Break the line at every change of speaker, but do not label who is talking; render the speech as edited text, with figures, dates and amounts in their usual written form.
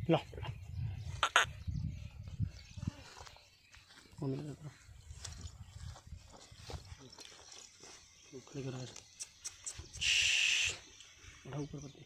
लो mummy लगा करो खड़े करो उठा ऊपर पत्ती